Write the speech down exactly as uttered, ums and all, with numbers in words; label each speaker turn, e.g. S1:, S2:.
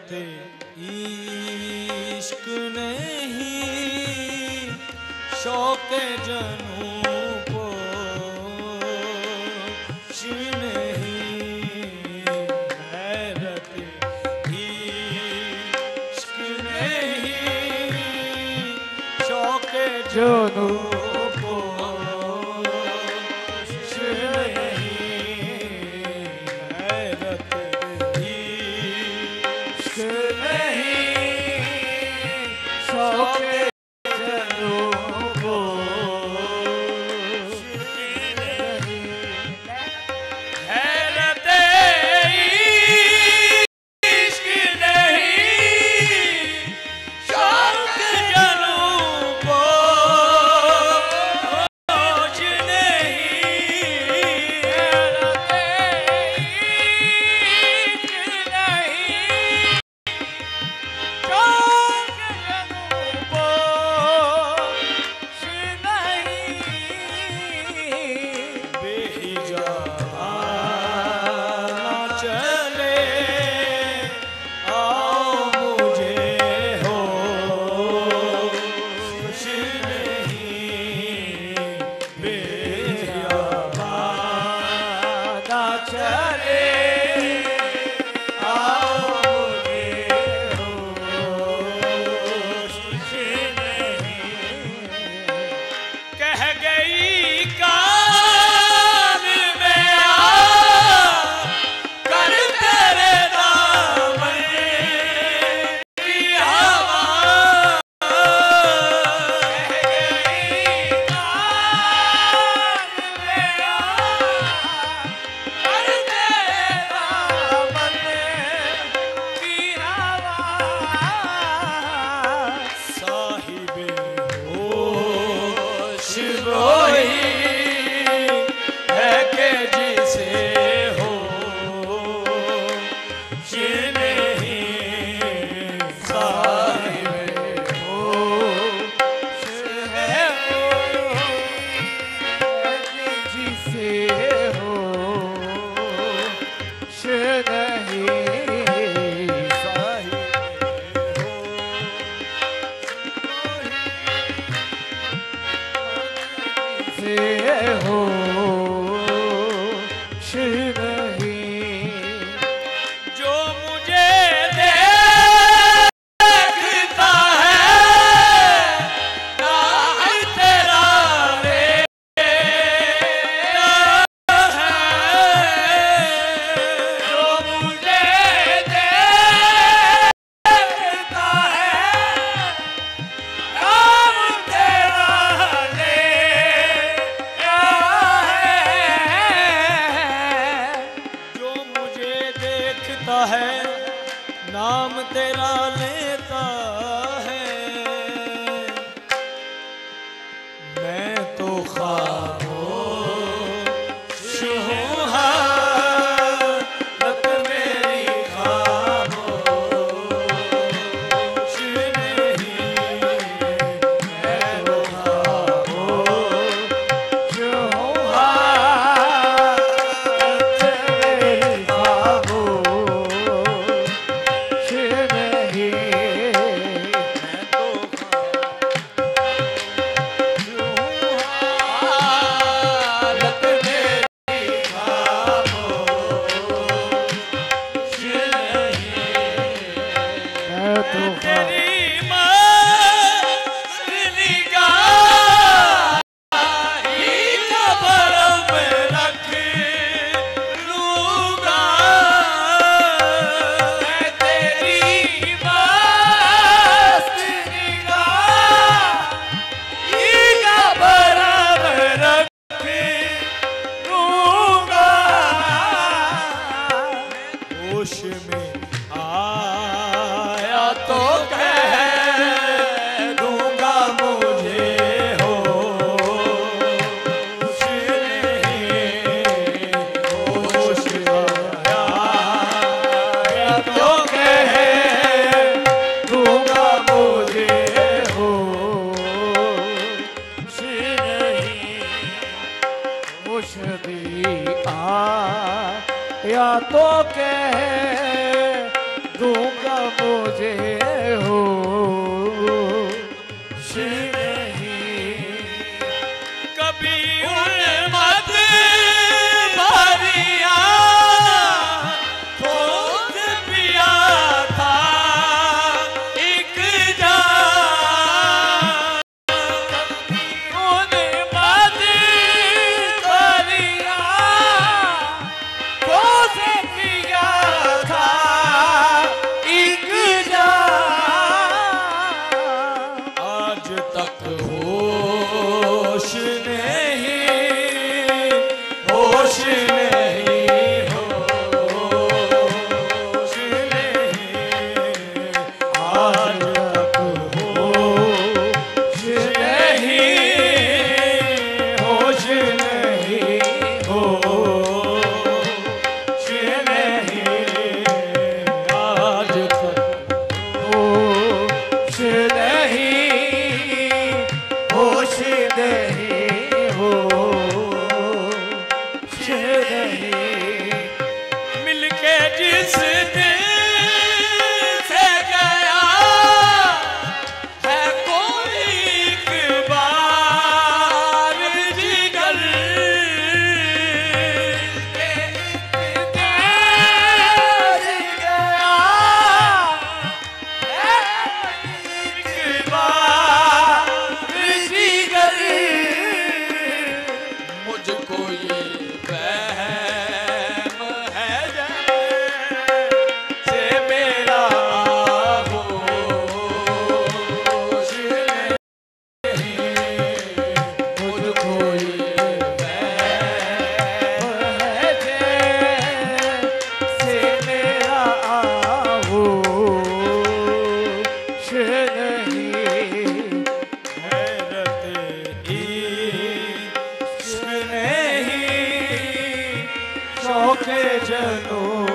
S1: हैरत इश्क नहीं शौक जनू पोश नहीं, हैरत इश्क नहीं शौक जनू है, नाम तेरा लेता है। मैं तो खामोश हूँ, हालत मेरी खामोश नहीं। मैं तो खामोश हूँ, हालत मेरी या तो कह दूंगा मुझे होश नहीं।
S2: कभी उन्मत्त भरिया दूध पिया था एक जान।
S1: उन्मत्त भरिया दूध पिया था एक जान।
S2: आज तक होश नहीं, होश नहीं, होश नहीं। आज तक होश नहीं, होश नहीं, होश नहीं। आज तक
S1: होश नहीं, होश नहीं, होश नहीं।
S2: मिलके जिस दिन से गया है कोई एक बार जिगर। मुझको ये वहम है जैसे मेरा होश नहीं। मुझको ये वहम
S1: है जैसे मेरा होश नहीं।
S2: हैरत इश्क नहीं,
S1: शौक़ जनू